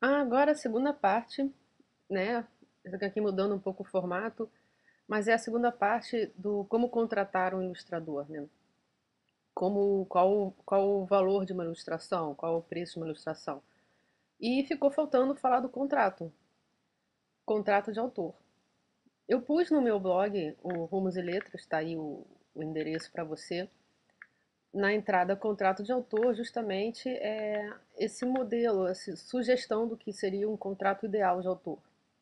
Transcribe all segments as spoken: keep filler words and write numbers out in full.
Ah, agora a segunda parte, né? Essa aqui mudando um pouco o formato, mas é a segunda parte do como contratar um ilustrador, né? Como, qual, qual o valor de uma ilustração, qual o preço de uma ilustração. E ficou faltando falar do contrato, contrato de autor. Eu pus no meu blog, o Rumos e Letras, tá aí o, o endereço para você. Na entrada, contrato de autor, justamente é esse modelo, essa sugestão do que seria um contrato ideal de autor.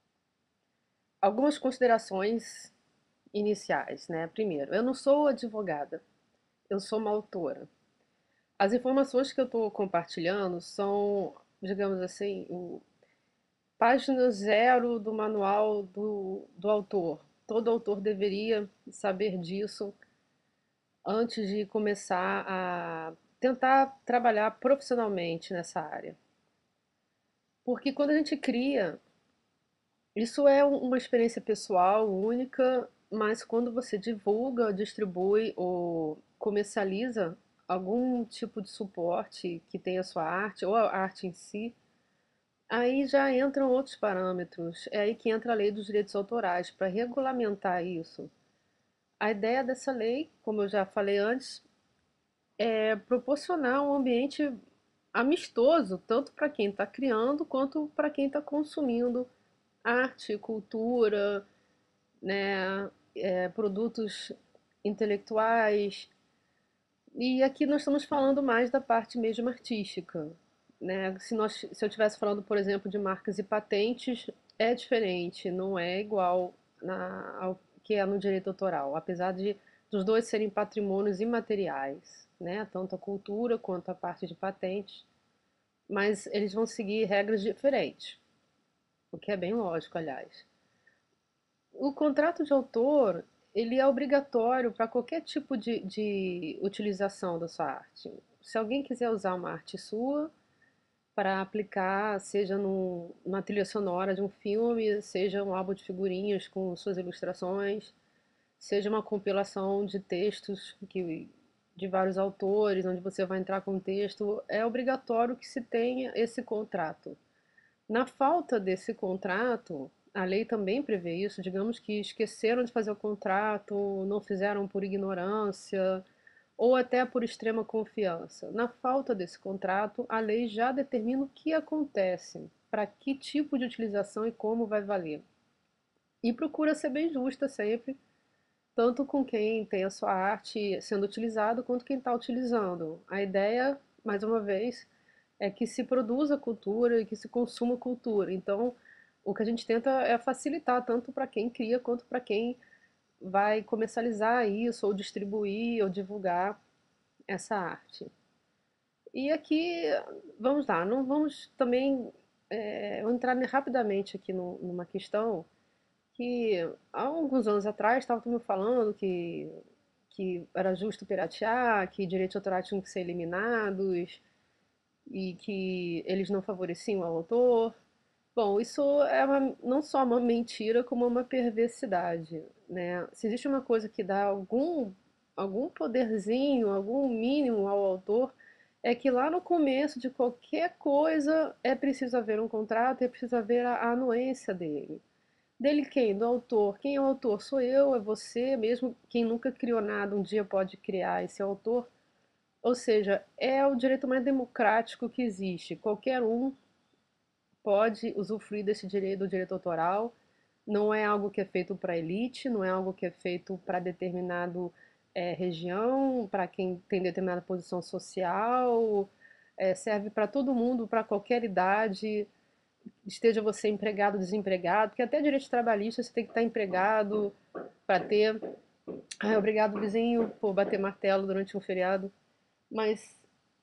Algumas considerações iniciais, né? Primeiro, eu não sou advogada, eu sou uma autora. As informações que eu estou compartilhando são, digamos assim, o página zero do manual do, do autor. Todo autor deveria saber disso antes de começar a tentar trabalhar profissionalmente nessa área. Porque quando a gente cria, isso é um- uma experiência pessoal única, mas quando você divulga, distribui ou comercializa algum tipo de suporte que tenha a sua arte ou a arte em si, aí já entram outros parâmetros. É aí que entra a lei dos direitos autorais para regulamentar isso. A ideia dessa lei, como eu já falei antes, é proporcionar um ambiente amistoso, tanto para quem está criando quanto para quem está consumindo arte, cultura, né, é, produtos intelectuais. E aqui nós estamos falando mais da parte mesmo artística, né? Se nós, se eu estivesse falando, por exemplo, de marcas e patentes, é diferente, não é igual na, ao que é no direito autoral, apesar de dos dois serem patrimônios imateriais, né? Tanto a cultura quanto a parte de patentes, mas eles vão seguir regras diferentes, o que é bem lógico, aliás. O contrato de autor, ele é obrigatório para qualquer tipo de, de utilização da sua arte. Se alguém quiser usar uma arte sua para aplicar, seja num, numa trilha sonora de um filme, seja um álbum de figurinhas com suas ilustrações, seja uma compilação de textos que, de vários autores, onde você vai entrar com um texto, é obrigatório que se tenha esse contrato. Na falta desse contrato, a lei também prevê isso, digamos que esqueceram de fazer o contrato, não fizeram por ignorância ou até por extrema confiança. Na falta desse contrato, a lei já determina o que acontece, para que tipo de utilização e como vai valer. E procura ser bem justa sempre, tanto com quem tem a sua arte sendo utilizada, quanto quem está utilizando. A ideia, mais uma vez, é que se produza cultura e que se consuma cultura. Então, o que a gente tenta é facilitar tanto para quem cria quanto para quem vai comercializar isso, ou distribuir, ou divulgar essa arte. E aqui, vamos lá, não vamos também é, entrar rapidamente aqui no, numa questão que há alguns anos atrás estava todo mundo falando que, que era justo piratear, que direitos autorais tinham que ser eliminados e que eles não favoreciam o autor. Bom, isso é uma, não só uma mentira, como uma perversidade, né? Se existe uma coisa que dá algum, algum poderzinho, algum mínimo ao autor, é que lá no começo de qualquer coisa é preciso haver um contrato, é preciso haver a, a anuência dele. Dele quem? Do autor. Quem é o autor? Sou eu, é você, mesmo quem nunca criou nada, um dia pode criar esse autor. Ou seja, é o direito mais democrático que existe. Qualquer um pode usufruir desse direito, do direito autoral. Não é algo que é feito para elite, não é algo que é feito para determinado é, região, para quem tem determinada posição social. É, serve para todo mundo, para qualquer idade, esteja você empregado ou desempregado, porque até direito trabalhista você tem que estar empregado para ter. Ai, obrigado, vizinho, por bater martelo durante um feriado. Mas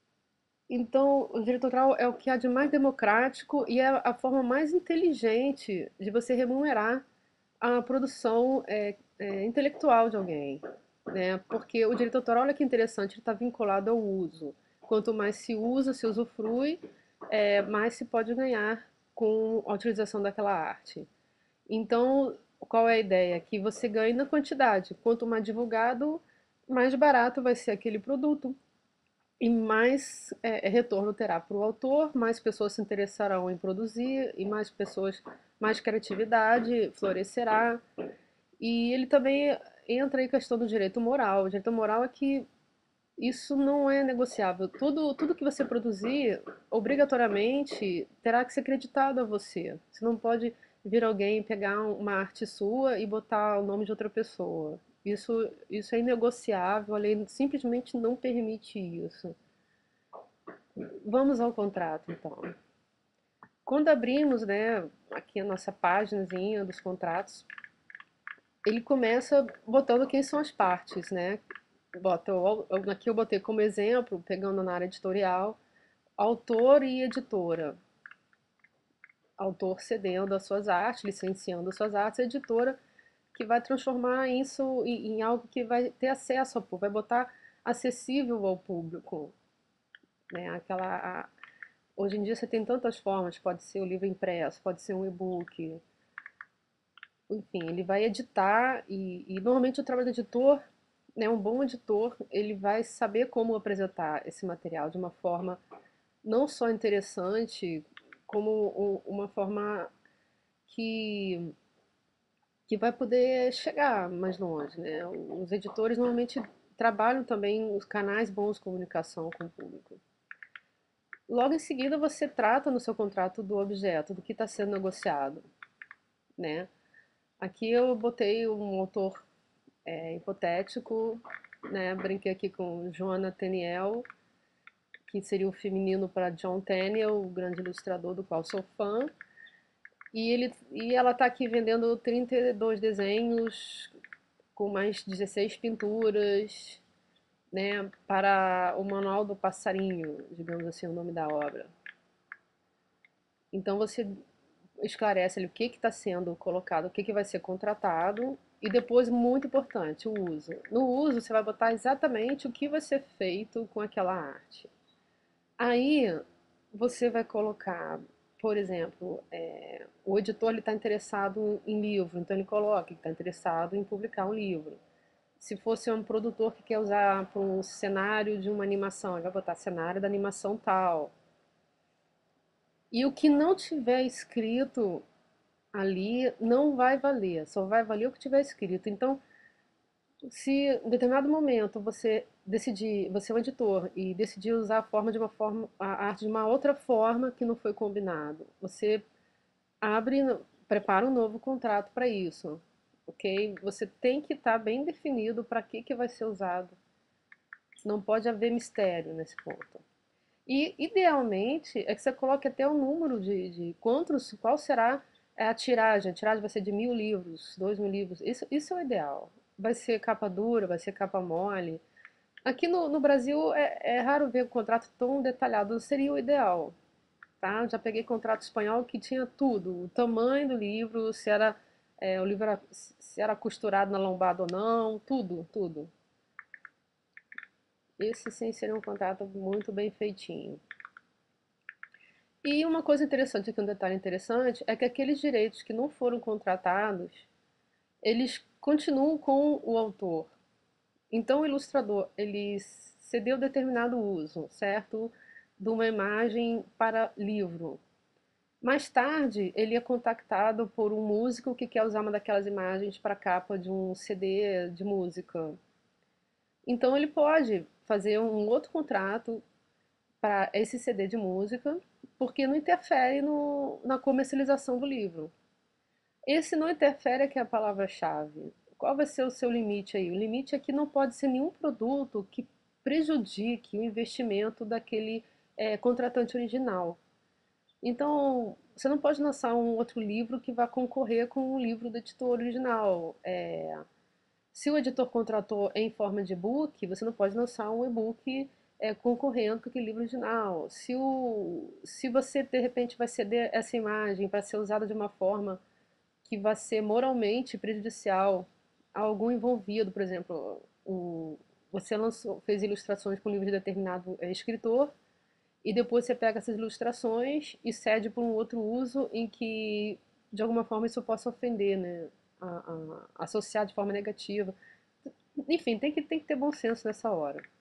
então, o direito autoral é o que há de mais democrático e é a forma mais inteligente de você remunerar a produção é, é, intelectual de alguém, né? Porque o direito autoral, olha que interessante, ele está vinculado ao uso. Quanto mais se usa, se usufrui, é, mais se pode ganhar com a utilização daquela arte. Então, qual é a ideia? Que você ganhe na quantidade. Quanto mais divulgado, mais barato vai ser aquele produto. e mais é, retorno terá para o autor, mais pessoas se interessarão em produzir, e mais pessoas, mais criatividade florescerá. E ele também entra em questão do direito moral. O direito moral é que isso não é negociável. Tudo, tudo que você produzir, obrigatoriamente, terá que ser creditado a você. Você não pode vir alguém pegar uma arte sua e botar o nome de outra pessoa. Isso, isso é inegociável, a lei simplesmente não permite isso. Vamos ao contrato, então. Quando abrimos, né, aqui a nossa páginazinha dos contratos, ele começa botando quem são as partes, né? Bota, aqui eu botei como exemplo, pegando na área editorial, autor e editora. Autor cedendo as suas artes, licenciando as suas artes, editora que vai transformar isso em, em algo que vai ter acesso ao público, vai botar acessível ao público. Né? Aquela, a, hoje em dia você tem tantas formas, pode ser o livro impresso, pode ser um e-book, enfim, ele vai editar e, e normalmente o trabalho do editor, né, um bom editor, ele vai saber como apresentar esse material de uma forma não só interessante, como uma forma que, que vai poder chegar mais longe, né? Os editores normalmente trabalham também os canais bons de comunicação com o público. Logo em seguida, você trata no seu contrato do objeto, do que está sendo negociado, né? Aqui eu botei um autor é, hipotético, né? Brinquei aqui com Joana Teniel, que seria o feminino para John Tenniel, o grande ilustrador do qual sou fã. E, ele, e ela está aqui vendendo trinta e dois desenhos com mais dezesseis pinturas, né, para o Manual do Passarinho, digamos assim, o nome da obra. Então você esclarece ali o que está sendo colocado, o que, que vai ser contratado e depois, muito importante, o uso. No uso, você vai botar exatamente o que vai ser feito com aquela arte. Aí você vai colocar, por exemplo, é, o editor está interessado em livro, então ele coloca que está interessado em publicar um livro. Se fosse um produtor que quer usar para um cenário de uma animação, ele vai botar cenário da animação tal. E o que não tiver escrito ali não vai valer, só vai valer o que tiver escrito. Então, se em determinado momento você decidir, você é um editor e decidir usar a forma de uma forma, a arte de uma outra forma que não foi combinado, você abre, prepara um novo contrato para isso, ok? Você tem que estar bem definido para que que vai ser usado. Não pode haver mistério nesse ponto. E, idealmente, é que você coloque até o número de, de quantos, qual será a tiragem. A tiragem vai ser de mil livros, dois mil livros. Isso, isso é o ideal. Vai ser capa dura, vai ser capa mole. Aqui no, no Brasil é, é raro ver um contrato tão detalhado. Seria o ideal, tá? Já peguei contrato espanhol que tinha tudo. O tamanho do livro, se era, é, o livro era, se era costurado na lombada ou não, tudo, tudo. Esse sim seria um contrato muito bem feitinho. E uma coisa interessante aqui, um detalhe interessante, é que aqueles direitos que não foram contratados, eles continuam com o autor. Então o ilustrador, ele cedeu determinado uso, certo? De uma imagem para livro. Mais tarde, ele é contactado por um músico que quer usar uma daquelas imagens para a capa de um C D de música. Então ele pode fazer um outro contrato para esse C D de música, porque não interfere no, na comercialização do livro. Esse não interfere é que é a palavra-chave. Qual vai ser o seu limite aí? O limite é que não pode ser nenhum produto que prejudique o investimento daquele é, contratante original. Então, você não pode lançar um outro livro que vá concorrer com o livro do editor original. É, se o editor contratou em forma de e-book, você não pode lançar um e-book é, concorrendo com aquele livro original. Se, o, se você, de repente, vai ceder essa imagem para ser usada de uma forma que vai ser moralmente prejudicial a algum envolvido, por exemplo, o, você lançou, fez ilustrações para um livro de determinado é, escritor, e depois você pega essas ilustrações e cede para um outro uso em que, de alguma forma, isso possa ofender, né? A, a, associar de forma negativa. Enfim, tem que, tem que ter bom senso nessa hora.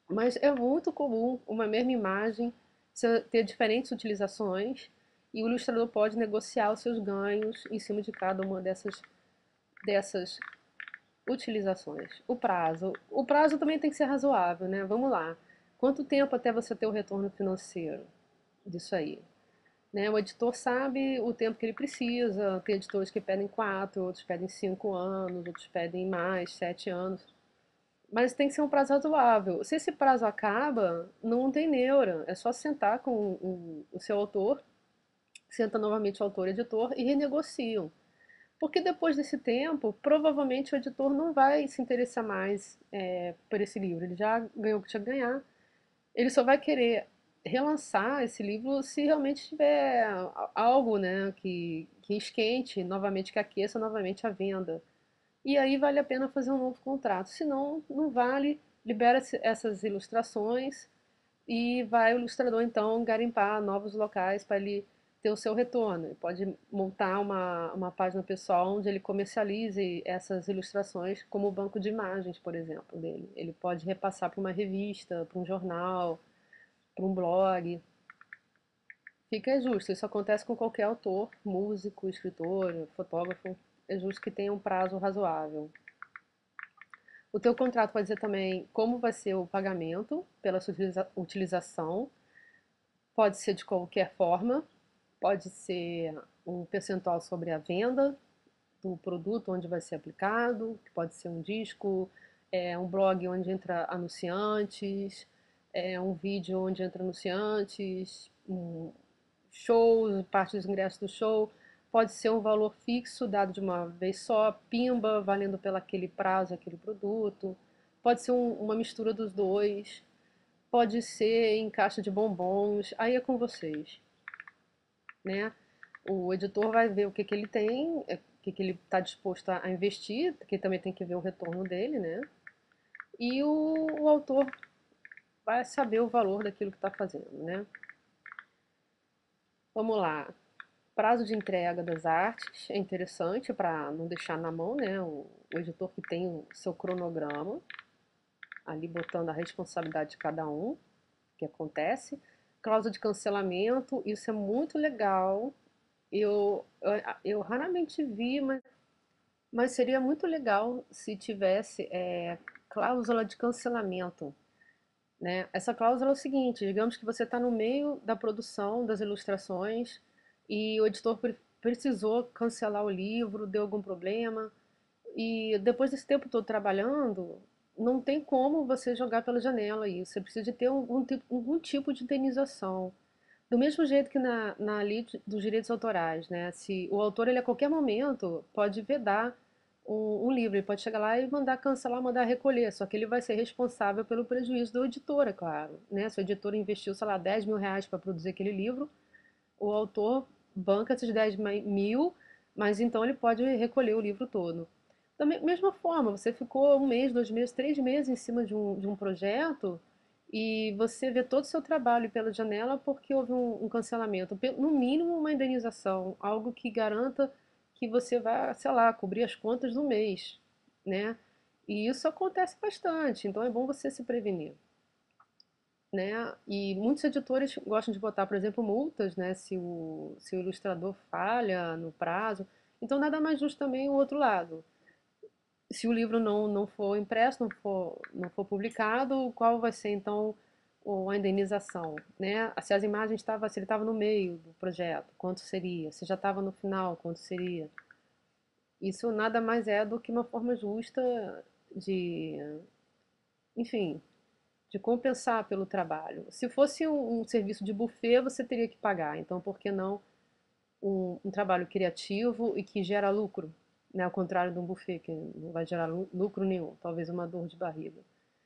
Mas é muito comum uma mesma imagem ter diferentes utilizações e o ilustrador pode negociar os seus ganhos em cima de cada uma dessas, dessas utilizações. O prazo. O prazo também tem que ser razoável, né? Vamos lá. Quanto tempo até você ter o retorno financeiro disso aí? Né? O editor sabe o tempo que ele precisa. Tem editores que pedem quatro, outros pedem cinco anos, outros pedem mais, sete anos. Mas tem que ser um prazo razoável. Se esse prazo acaba, não tem neura. É só sentar com o, o seu autor, senta novamente o autor e o editor e renegociam. Porque depois desse tempo, provavelmente o editor não vai se interessar mais é, por esse livro. Ele já ganhou o que tinha que ganhar. Ele só vai querer relançar esse livro se realmente tiver algo, né, que, que esquente novamente, que aqueça novamente a venda. E aí vale a pena fazer um novo contrato. Se não, não vale, libera essas ilustrações e vai o ilustrador então garimpar novos locais para ele ter o seu retorno. Ele pode montar uma, uma página pessoal onde ele comercialize essas ilustrações como banco de imagens, por exemplo, dele. Ele pode repassar para uma revista, para um jornal, para um blog. Fica justo, isso acontece com qualquer autor, músico, escritor, fotógrafo. É justo que tenha um prazo razoável. O teu contrato vai dizer também como vai ser o pagamento pela sua utilização. Pode ser de qualquer forma, pode ser um percentual sobre a venda do produto onde vai ser aplicado, pode ser um disco, é, um blog onde entra anunciantes, é, um vídeo onde entra anunciantes, um show, parte dos ingressos do show. Pode ser um valor fixo dado de uma vez só, pimba, valendo pelo aquele prazo, aquele produto. Pode ser um, uma mistura dos dois. Pode ser em caixa de bombons. Aí é com vocês, né? O editor vai ver o que, que ele tem, é, o que, que ele está disposto a investir, porque também tem que ver o retorno dele, né? E o, o autor vai saber o valor daquilo que está fazendo, né? Vamos lá. Prazo de entrega das artes é interessante para não deixar na mão, né? O, o editor que tem o seu cronograma, ali botando a responsabilidade de cada um, que acontece. Cláusula de cancelamento, isso é muito legal. Eu, eu, eu raramente vi, mas, mas seria muito legal se tivesse é, cláusula de cancelamento. Né? Essa cláusula é o seguinte: digamos que você está no meio da produção das ilustrações e o editor pre- precisou cancelar o livro, deu algum problema, e depois desse tempo todo trabalhando, não tem como você jogar pela janela isso. Você precisa de ter algum tipo, algum tipo de indenização. Do mesmo jeito que na, na lei dos direitos autorais, né? Se o autor ele a qualquer momento pode vedar um, um livro, ele pode chegar lá e mandar cancelar, mandar recolher, só que ele vai ser responsável pelo prejuízo do editor, é claro, né? Se o editor investiu, sei lá, dez mil reais para produzir aquele livro, o autor banca esses dez mil, mas então ele pode recolher o livro todo. Da mesma forma, você ficou um mês, dois meses, três meses em cima de um, de um projeto e você vê todo o seu trabalho pela janela porque houve um, um cancelamento. No mínimo, uma indenização, algo que garanta que você vai, sei lá, cobrir as contas do mês, né? E isso acontece bastante, então é bom você se prevenir, né? E muitos editores gostam de botar, por exemplo, multas, né? Se o, se o ilustrador falha no prazo. Então, nada mais justo também o outro lado. Se o livro não, não for impresso, não for, não for publicado, qual vai ser então a indenização, né? Se as imagens estavam, se ele estava no meio do projeto, quanto seria? Se já estava no final, quanto seria? Isso nada mais é do que uma forma justa de, enfim, de compensar pelo trabalho. Se fosse um, um serviço de buffet, você teria que pagar. Então, por que não um, um trabalho criativo e que gera lucro? Né? Ao contrário de um buffet, que não vai gerar lucro nenhum, talvez uma dor de barriga.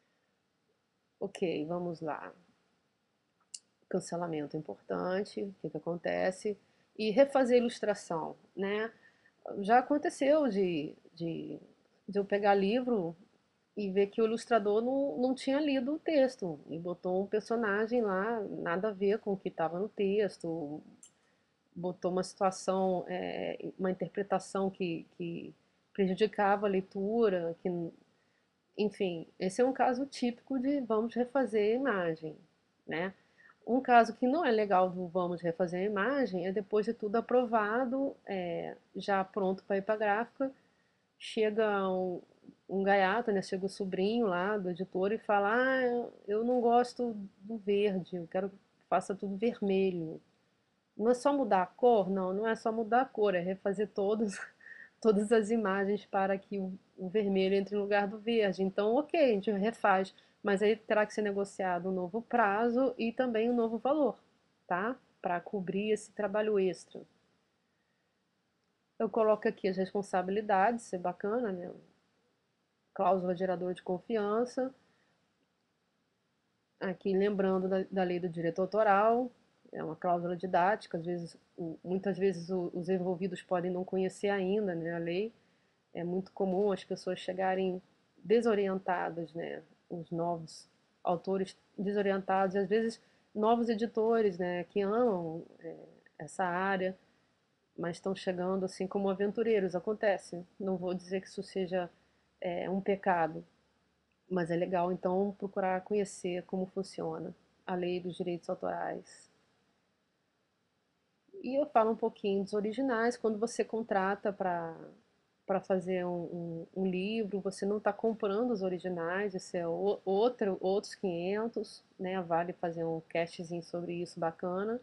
Ok, vamos lá. Cancelamento é importante, o que, que acontece? E refazer a ilustração, né? Já aconteceu de, de, de eu pegar livro e ver que o ilustrador não, não tinha lido o texto e botou um personagem lá, nada a ver com o que estava no texto, botou uma situação, é, uma interpretação que, que prejudicava a leitura, que, Enfim, esse é um caso típico de vamos refazer a imagem, né? Um caso que não é legal do vamos refazer a imagem é depois de tudo aprovado, é, já pronto para ir para a gráfica, chega um, um gaiato, né? Chega o sobrinho lá do editor e fala: Ah, eu, eu não gosto do verde, eu quero que faça tudo vermelho. Não é só mudar a cor? Não, não é só mudar a cor, é refazer todos, todas as imagens para que o, o vermelho entre no lugar do verde. Então, ok, a gente refaz, mas aí terá que ser negociado um novo prazo e também um novo valor, tá? Para cobrir esse trabalho extra. Eu coloco aqui as responsabilidades, isso é bacana, né? Cláusula geradora de confiança. Aqui lembrando da, da lei do direito autoral, é uma cláusula didática, às vezes, o- muitas vezes o- os envolvidos podem não conhecer ainda, né, a lei. É muito comum as pessoas chegarem desorientadas, né, os novos autores desorientados, e às vezes novos editores, né, que amam é, essa área, mas estão chegando assim como aventureiros. Acontece. Não vou dizer que isso seja é, um pecado, mas é legal então procurar conhecer como funciona a lei dos direitos autorais. E eu falo um pouquinho dos originais. Quando você contrata para para fazer um, um, um livro, você não está comprando os originais, isso é o, outro, outros quinhentos, né? Vale fazer um castzinho sobre isso bacana.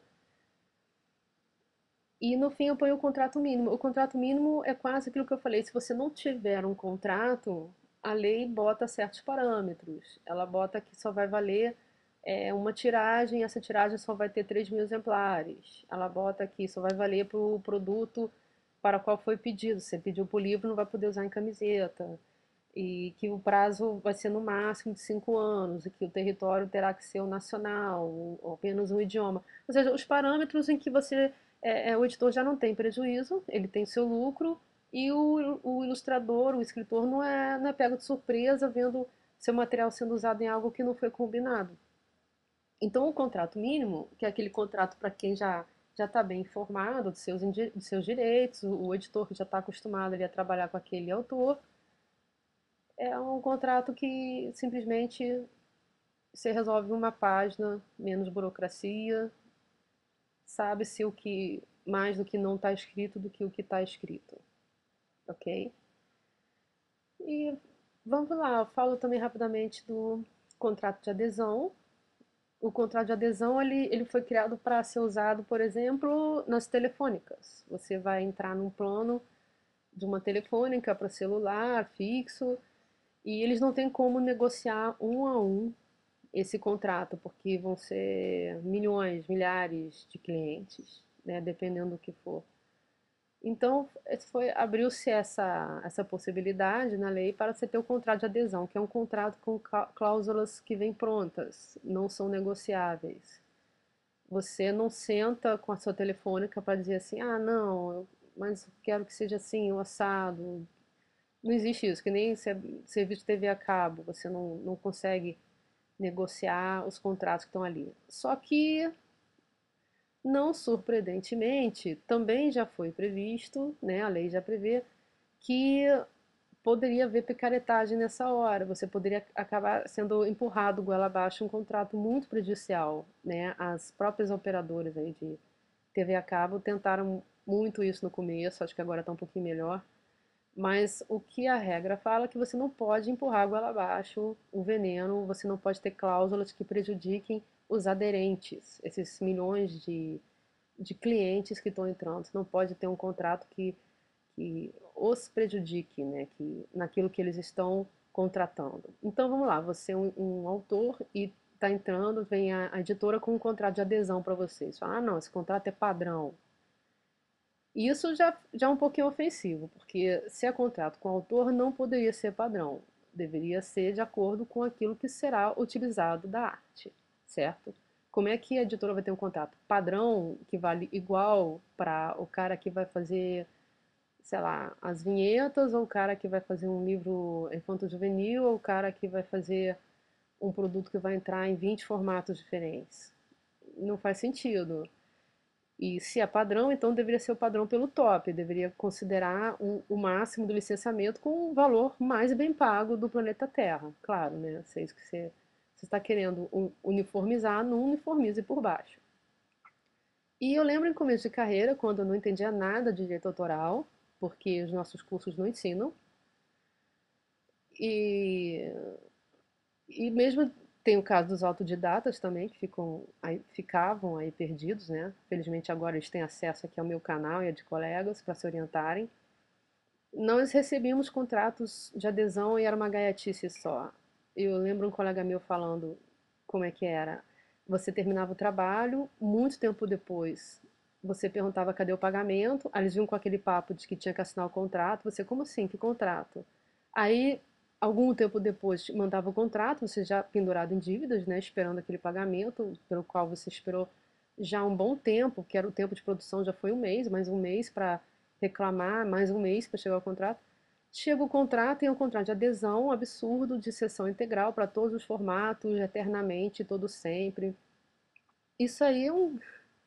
E no fim eu ponho o contrato mínimo. O contrato mínimo é quase aquilo que eu falei. Se você não tiver um contrato, a lei bota certos parâmetros. Ela bota que só vai valer é, uma tiragem, essa tiragem só vai ter três mil exemplares. Ela bota que só vai valer para o produto para o qual foi pedido. Se você pediu para o livro, não vai poder usar em camiseta. E que o prazo vai ser no máximo de cinco anos, e que o território terá que ser o nacional, ou apenas um idioma. Ou seja, os parâmetros em que você é, é, o editor já não tem prejuízo, ele tem seu lucro, e o, o ilustrador, o escritor, não é, não é pego de surpresa vendo seu material sendo usado em algo que não foi combinado. Então, o contrato mínimo, que é aquele contrato para quem já já está bem informado dos seus, dos seus direitos, o, o editor que já está acostumado ali, a trabalhar com aquele autor, é um contrato que simplesmente você resolve uma página, menos burocracia, sabe-se o que mais do que não está escrito do que o que está escrito, ok? E vamos lá, eu falo também rapidamente do contrato de adesão. O contrato de adesão ele, ele foi criado para ser usado, por exemplo, nas telefônicas. Você vai entrar num plano de uma telefônica para celular fixo e eles não têm como negociar um a um esse contrato, porque vão ser milhões, milhares de clientes, né, dependendo do que for. Então, foi abriu-se essa, essa possibilidade na lei para você ter o contrato de adesão, que é um contrato com cláusulas que vêm prontas, não são negociáveis. Você não senta com a sua telefônica para dizer assim, ah, não, eu, mas quero que seja assim, o assado. Não existe isso, que nem serviço de T V a cabo, você não, não consegue negociar os contratos que estão ali. Só que, não surpreendentemente, também já foi previsto, né, a lei já prevê, que poderia haver picaretagem nessa hora, você poderia acabar sendo empurrado goela abaixo um contrato muito prejudicial, né? As próprias operadoras aí de T V a cabo tentaram muito isso no começo, acho que agora está um pouquinho melhor, mas o que a regra fala é que você não pode empurrar goela abaixo o veneno, você não pode ter cláusulas que prejudiquem os aderentes, esses milhões de, de clientes que estão entrando. Você não pode ter um contrato que, que os prejudique, né, que, naquilo que eles estão contratando. Então vamos lá, você é um, um autor e está entrando, vem a, a editora com um contrato de adesão para vocês. Fala, ah, não, esse contrato é padrão. Isso já, já é um pouquinho ofensivo, porque se é contrato com o autor, não poderia ser padrão. Deveria ser de acordo com aquilo que será utilizado da arte, certo? Como é que a editora vai ter um contrato padrão que vale igual para o cara que vai fazer, sei lá, as vinhetas, ou o cara que vai fazer um livro infanto-juvenil, ou o cara que vai fazer um produto que vai entrar em vinte formatos diferentes? Não faz sentido. E se é padrão, então deveria ser o padrão pelo top, deveria considerar um- o máximo do licenciamento com o valor mais bem pago do planeta Terra. Claro, né? Se é isso que você você está querendo un- uniformizar, não uniformize por baixo. E eu lembro em começo de carreira, quando eu não entendia nada de direito autoral, porque os nossos cursos não ensinam, e, e mesmo tem o caso dos autodidatas também, que ficam aí- ficavam aí perdidos, né? Felizmente agora eles têm acesso aqui ao meu canal e a de colegas para se orientarem. Nós recebíamos contratos de adesão e era uma gaiatice só. Eu lembro um colega meu falando como é que era. Você terminava o trabalho, muito tempo depois, você perguntava cadê o pagamento, aí eles vinham com aquele papo de que tinha que assinar o contrato. Você, como assim? Que contrato? Aí, algum tempo depois, te mandava o contrato, você já pendurado em dívidas, né, esperando aquele pagamento, pelo qual você esperou já um bom tempo, que era o tempo de produção, já foi um mês, mais um mês para reclamar, mais um mês para chegar o contrato. Chega o contrato e é um contrato de adesão absurdo, de sessão integral para todos os formatos, eternamente, todo sempre. Isso aí é um,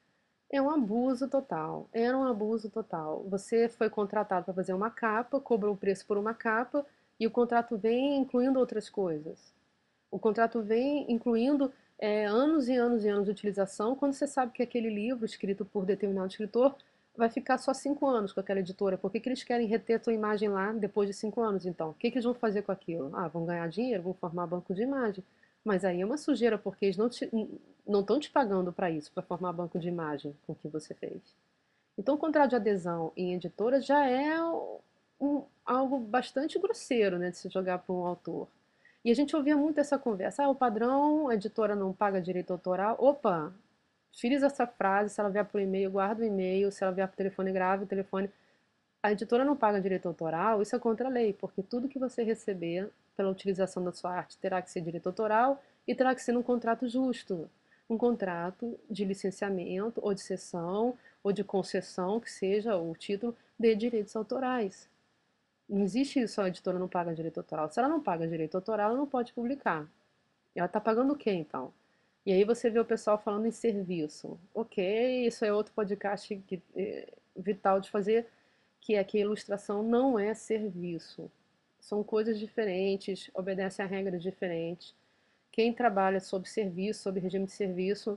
é um abuso total. Era um abuso total. Você foi contratado para fazer uma capa, cobrou o preço por uma capa e o contrato vem incluindo outras coisas. O contrato vem incluindo é, anos e anos e anos de utilização, quando você sabe que aquele livro, escrito por determinado escritor, vai ficar só cinco anos com aquela editora. Por que, que eles querem reter a tua imagem lá depois de cinco anos, então? O que, que eles vão fazer com aquilo? Ah, vão ganhar dinheiro, vão formar banco de imagem. Mas aí é uma sujeira, porque eles não te, não estão te pagando para isso, para formar banco de imagem com o que você fez. Então, o contrato de adesão em editora já é um, algo bastante grosseiro, né, de se jogar para um autor. E a gente ouvia muito essa conversa: ah, o padrão, a editora não paga direito autoral. Opa, frisa essa frase, se ela vier por e-mail, guarda o e-mail, se ela vier por telefone, grave o telefone. A editora não paga direito autoral, isso é contra a lei, porque tudo que você receber pela utilização da sua arte terá que ser direito autoral e terá que ser num contrato justo. Um contrato de licenciamento ou de cessão ou de concessão, que seja o título, de direitos autorais. Não existe isso, a editora não paga direito autoral. Se ela não paga direito autoral, ela não pode publicar. Ela está pagando o quê, então? E aí você vê o pessoal falando em serviço. Ok, isso é outro podcast que, é, vital de fazer, que é que a ilustração não é serviço. São coisas diferentes, obedecem a regras diferentes. Quem trabalha sob serviço, sob regime de serviço,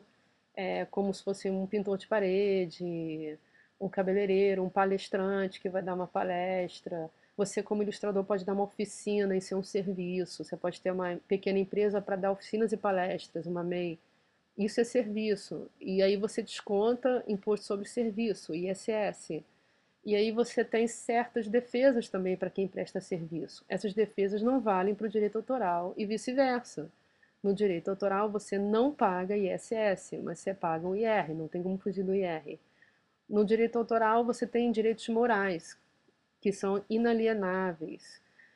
é como se fosse um pintor de parede, um cabeleireiro, um palestrante que vai dar uma palestra. Você, como ilustrador, pode dar uma oficina e ser um serviço. Você pode ter uma pequena empresa para dar oficinas e palestras, uma M E I. Isso é serviço. E aí você desconta imposto sobre serviço, I S S. E aí você tem certas defesas também para quem presta serviço. Essas defesas não valem para o direito autoral e vice-versa. No direito autoral você não paga I S S, mas você paga o I R, não tem como fugir do I R. No direito autoral você tem direitos morais, que são inalienáveis.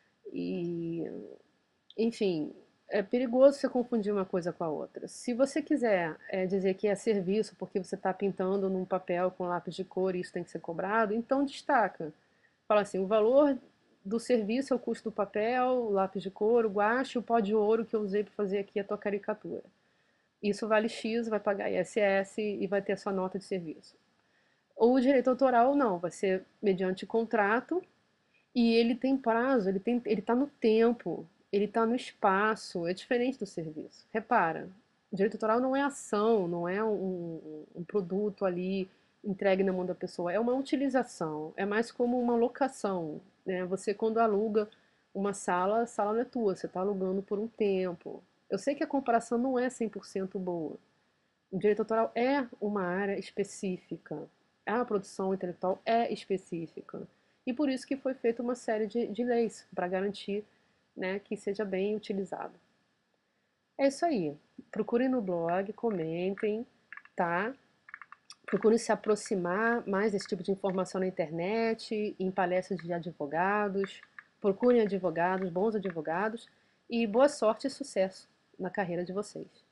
E, enfim, é perigoso você confundir uma coisa com a outra. Se você quiser é, dizer que é serviço porque você está pintando num papel com lápis de cor e isso tem que ser cobrado, então destaca. Fala assim, o valor do serviço é o custo do papel, o lápis de cor, o guache e o pó de ouro que eu usei para fazer aqui a tua caricatura. Isso vale X, vai pagar I S S e vai ter a sua nota de serviço. Ou o direito autoral não, vai ser mediante contrato e ele tem prazo, ele tem, ele está no tempo, ele está no espaço, é diferente do serviço. Repara, o direito autoral não é ação, não é um, um um produto ali entregue na mão da pessoa, é uma utilização, é mais como uma locação, né? Você quando aluga uma sala, a sala não é tua, você está alugando por um tempo. Eu sei que a comparação não é cem por cento boa. O direito autoral é uma área específica, a produção intelectual é específica. E por isso que foi feita uma série de, de leis para garantir, né, que seja bem utilizado. É isso aí. Procurem no blog, comentem, tá? Procurem se aproximar mais desse tipo de informação na internet, em palestras de advogados. Procurem advogados, bons advogados, e boa sorte e sucesso na carreira de vocês.